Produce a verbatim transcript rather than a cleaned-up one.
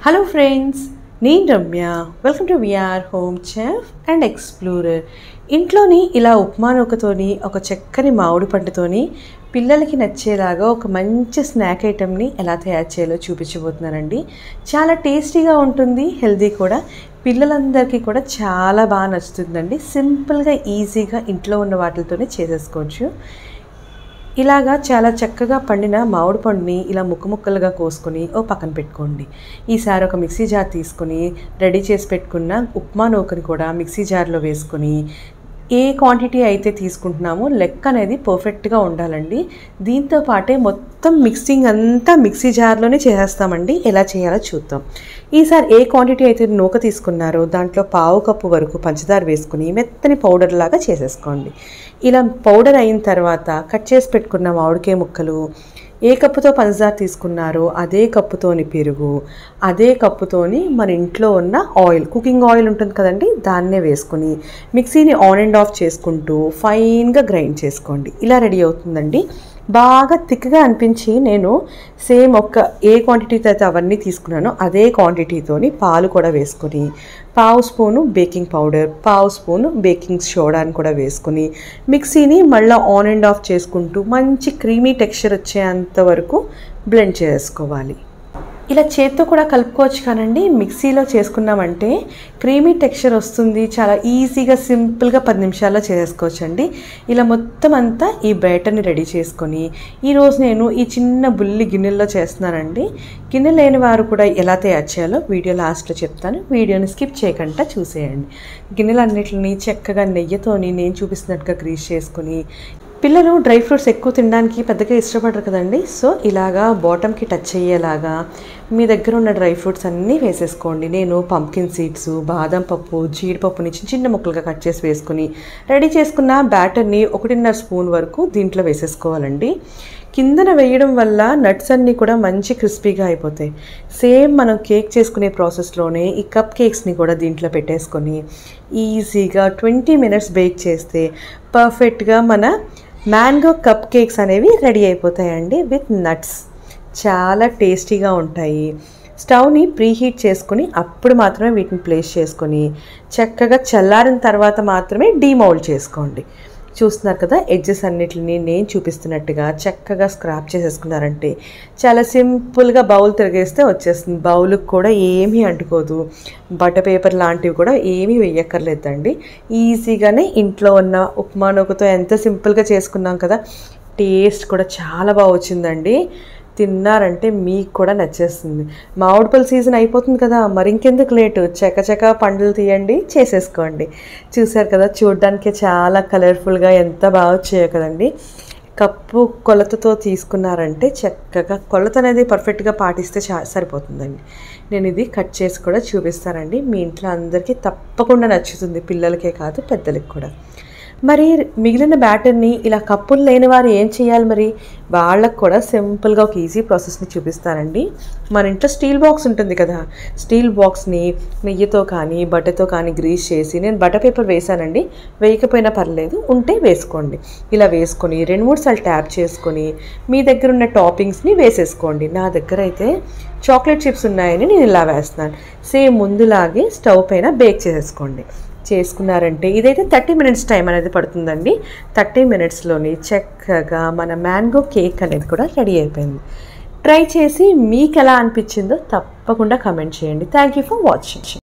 Hello friends, నేను Ramya. Welcome to VR home chef and explorer. ఇంట్లోని ఇలా ఉప్మా నూకతోని ఒక చక్కని మామిడి పండుతోని పిల్లలకి నచ్చేలాగా ఒక మంచి స్నాక్ ఐటెంని ఎలా తయారు చేయాలో చూపించబోతున్నానండి. చాలా టేస్టీగా ఉంటుంది, హెల్దీ కూడా. పిల్లలందరికీ కూడా చాలా బాగా నచ్చుతుందండి. సింపుల్గా ఈజీగా ఇంట్లో ఉన్న వాటితోనే చేసేసుకోవచ్చు. ఇలాగా చాలా చక్కగా పండిన మామిడి పండుని ఇలా ముక్క ముక్కలుగా కోసుకొని ఓ పక్కన పెట్టుకోండి. ఈసారి ఒక మిక్సీ జార్ తీసుకొని రెడీ చేసి పెట్టుకున్న ఉప్మా నూకని కూడా మిక్సీ జార్లో వేసుకొని ఏ క్వాంటిటీ అయితే తీసుకుంటున్నామో లెక్క అనేది పర్ఫెక్ట్గా ఉండాలండి. దీంతో పాటే మొత్తం మిక్సింగ్ అంతా మిక్సీ జార్లోనే చేసేస్తామండి. ఎలా చేయాలో చూద్దాం. ఈసారి ఏ క్వాంటిటీ అయితే నూక తీసుకున్నారో దాంట్లో పావు కప్పు వరకు పంచదార వేసుకుని మెత్తని పౌడర్ లాగా చేసేసుకోండి. ఇలా పౌడర్ అయిన తర్వాత కట్ చేసి పెట్టుకున్న మామిడికాయ ముక్కలు, ఏ కప్పుతో పంచదార తీసుకున్నారో అదే కప్పుతోని పెరుగు, అదే కప్పుతోని మన ఇంట్లో ఉన్న ఆయిల్, కుకింగ్ ఆయిల్ ఉంటుంది కదండి, దాన్నే వేసుకొని మిక్సీని ఆన్ అండ్ ఆఫ్ చేసుకుంటూ ఫైన్గా గ్రైండ్ చేసుకోండి. ఇలా రెడీ అవుతుందండి. బాగా థిక్గా అనిపించి నేను సేమ్ ఒక్క ఏ క్వాంటిటీతో అయితే అవన్నీ తీసుకున్నానో అదే క్వాంటిటీతోని పాలు కూడా వేసుకొని పావు స్పూను బేకింగ్ పౌడర్, పావు స్పూను బేకింగ్ సోడాని కూడా వేసుకొని మిక్సీని మళ్ళీ ఆన్ అండ్ ఆఫ్ చేసుకుంటూ మంచి క్రీమీ టెక్స్చర్ వచ్చేంత వరకు బ్లెండ్ చేసుకోవాలి. ఇలా చేత్తో కూడా కలుపుకోవచ్చు కానండి, మిక్సీలో చేసుకున్నామంటే క్రీమీ టెక్స్చర్ వస్తుంది. చాలా ఈజీగా సింపుల్గా పది నిమిషాల్లో చేసేసుకోవచ్చు అండి. ఇలా మొత్తం అంతా ఈ బ్యాటర్ని రెడీ చేసుకొని ఈరోజు నేను ఈ చిన్న బుల్లి గిన్నెల్లో చేస్తున్నానండి. గిన్నె లేని వారు కూడా ఎలా తయారు చేయాలో వీడియో లాస్ట్లో చెప్తాను. వీడియోని స్కిప్ చేయకుండా చూసేయండి. గిన్నెలన్నిటిని చక్కగా నెయ్యితోని నేను చూపిస్తున్నట్టుగా గ్రీస్ చేసుకొని, పిల్లలు డ్రై ఫ్రూట్స్ ఎక్కువ తినడానికి పెద్దగా ఇష్టపడరు కదండి. సో ఇలాగా బాటమ్కి టచ్ అయ్యేలాగా మీ దగ్గర ఉన్న డ్రై ఫ్రూట్స్ అన్నీ వేసేసుకోండి. నేను పంప్కిన్ సీడ్స్, బాదం పప్పు, జీడిపప్పుని చిన్న చిన్న ముక్కలుగా కట్ చేసి వేసుకుని రెడీ చేసుకున్న బ్యాటర్ని ఒకటిన్నర స్పూన్ వరకు దీంట్లో వేసేసుకోవాలండి. కిందన వేయడం వల్ల నట్స్ అన్నీ కూడా మంచి క్రిస్పీగా అయిపోతాయి. సేమ్ మనం కేక్ చేసుకునే ప్రాసెస్లోనే ఈ కప్ కేక్స్ని కూడా దీంట్లో పెట్టేసుకొని ఈజీగా ట్వంటీ మినిట్స్ బేక్ చేస్తే పర్ఫెక్ట్గా మన మ్యాంగో కప్ కేక్స్ అనేవి రెడీ అయిపోతాయండి విత్ నట్స్. చాలా టేస్టీగా ఉంటాయి. స్టవ్ని ప్రీహీట్ చేసుకుని అప్పుడు మాత్రమే వీటిని ప్లేస్ చేసుకొని చక్కగా చల్లారిన తర్వాత మాత్రమే డీమౌల్డ్ చేసుకోండి. చూస్తున్నారు కదా, ఎడ్జెస్ అన్నిటిని నేను చూపిస్తున్నట్టుగా చక్కగా స్క్రాప్ చేసేసుకున్నారంటే చాలా సింపుల్గా బౌల్ తిరిగేస్తే వచ్చేస్తుంది. బౌల్కి కూడా ఏమీ అంటుకోదు. బటర్ పేపర్ లాంటివి కూడా ఏమీ వేయక్కర్లేదండి. ఈజీగానే ఇంట్లో ఉన్న ఉప్మా నూకతో ఎంత సింపుల్గా చేసుకున్నాం కదా. టేస్ట్ కూడా చాలా బాగా వచ్చిందండి. తిన్నారంటే మీకు కూడా నచ్చేస్తుంది. మామిడి పళ్ళు సీజన్ అయిపోతుంది కదా, మరి ఇంకెందుకు లేటు, చకచక పండ్లు తీయండి, చేసేసుకోండి. చూసారు కదా, చూడడానికి చాలా కలర్ఫుల్గా ఎంత బాగా వచ్చాయో కదండి. కప్పు కొలతతో తీసుకున్నారంటే చక్కగా కొలత అనేది పర్ఫెక్ట్గా పాటిస్తే చా సరిపోతుందండి. నేను ఇది కట్ చేసి కూడా చూపిస్తానండి. మీ ఇంట్లో అందరికీ తప్పకుండా నచ్చుతుంది, పిల్లలకే కాదు పెద్దలకి కూడా. మరి మిగిలిన బ్యాటర్ని ఇలా కప్పులు లేని వారు ఏం చేయాలి, మరి వాళ్ళకు కూడా సింపుల్గా ఒక ఈజీ ప్రాసెస్ని చూపిస్తానండి. మన ఇంట్లో స్టీల్ బాక్స్ ఉంటుంది కదా, స్టీల్ బాక్స్ని నెయ్యితో కానీ బటర్తో కానీ గ్రీస్ చేసి, నేను బటర్ పేపర్ వేసానండి, వేయకపోయినా పర్లేదు, ఉంటే వేసుకోండి. ఇలా వేసుకొని రెండు మూడు సార్లు ట్యాప్ చేసుకొని మీ దగ్గర ఉన్న టాపింగ్స్ని వేసేసుకోండి. నా దగ్గర అయితే చాక్లెట్ చిప్స్ ఉన్నాయని నేను ఇలా వేస్తున్నాను. సేమ్ ముందులాగే స్టవ్ పైన బేక్ చేసేసుకోండి. చేసుకున్నారంటే ఇదైతే థర్టీ మినిట్స్ టైం అనేది పడుతుందండి. థర్టీ మినిట్స్లోని చక్కగా మన మ్యాంగో కేక్ అనేది కూడా రెడీ అయిపోయింది. ట్రై చేసి మీకు ఎలా అనిపించిందో తప్పకుండా కమెంట్ చేయండి. Thank you for watching.